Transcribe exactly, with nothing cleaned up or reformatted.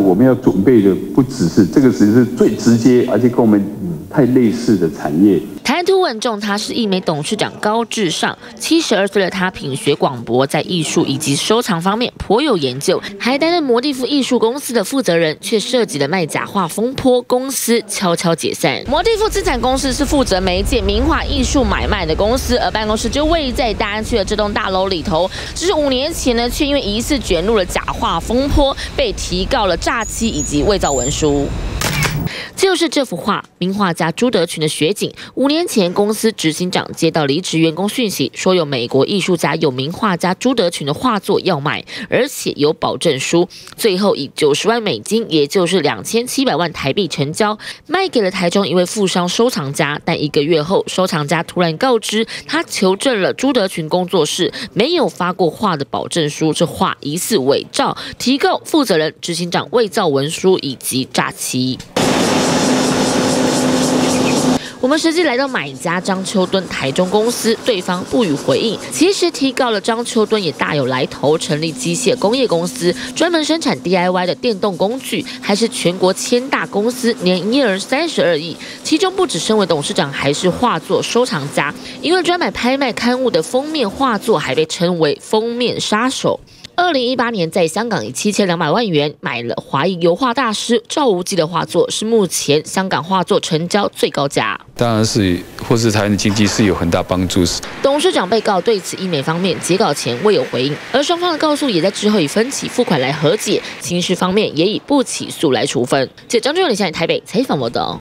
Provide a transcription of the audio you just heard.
我们要准备的不只是这个，只是最直接，而且跟我们太类似的产业。 谈吐稳重，他是艺美董事长高志尚。七十二岁的他品学广博，在艺术以及收藏方面颇有研究，还担任摩蒂夫艺术公司的负责人，却涉及了卖假画风波，公司悄悄解散。摩蒂夫资产公司是负责媒介名画艺术买卖的公司，而办公室就位在大安区的这栋大楼里头。只是五年前呢，却因为疑似卷入了假画风波，被提告了诈欺以及伪造文书。就是这幅画，名画家朱德群的雪景。五年前，公司执行长接到离职员工讯息，说有美国艺术家有名画家朱德群的画作要卖，而且有保证书。最后以九十万美金，也就是两千七百万台币成交，卖给了台中一位富商收藏家。但一个月后，收藏家突然告知，他求证了朱德群工作室没有发过画的保证书，这画疑似伪造，提告负责人执行长伪造文书以及诈欺。我们实际来到买家张秋敦台中公司，对方不予回应。其实提告了张秋敦也大有来头，成立机械工业公司，专门生产 D I Y 的电动工具，还是全国千大公司，年营业额三十二亿。其中不止身为董事长，还是画作收藏家，因为专买拍卖刊物的封面画作，还被称为封面杀手。二零一八年，在香港以七千两百万元买了华裔油画大师赵无忌的画作，是目前香港画作成交最高价。 当然是，或是台湾的经济是有很大帮助。 董事长被告对此艺美方面截稿前未有回应，而双方的告诉也在之后以分期付款来和解，刑事方面也以不起诉来处分。记者张俊伟、李湘台北采访报道。